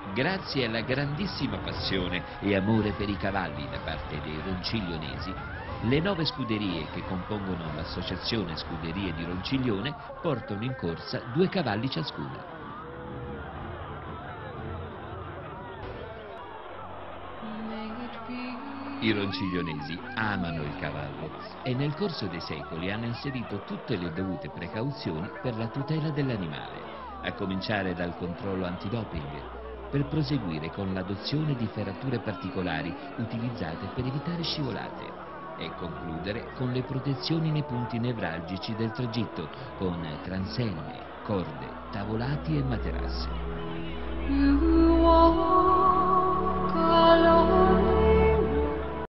Grazie alla grandissima passione e amore per i cavalli da parte dei ronciglionesi, le 9 scuderie che compongono l'associazione Scuderie di Ronciglione portano in corsa 2 cavalli ciascuna. I ronciglionesi amano il cavallo e nel corso dei secoli hanno inserito tutte le dovute precauzioni per la tutela dell'animale, a cominciare dal controllo antidoping, per proseguire con l'adozione di ferrature particolari utilizzate per evitare scivolate e concludere con le protezioni nei punti nevralgici del tragitto con transenne, corde, tavolati e materasse. You walk alone.